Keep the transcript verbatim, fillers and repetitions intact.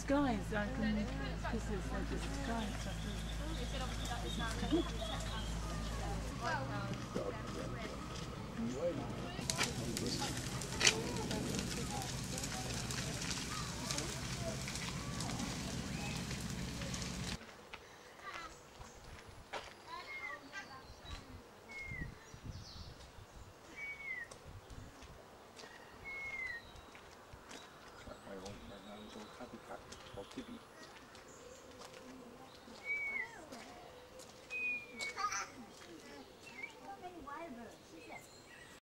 skies. I can, this is like the skies. How many wyverns?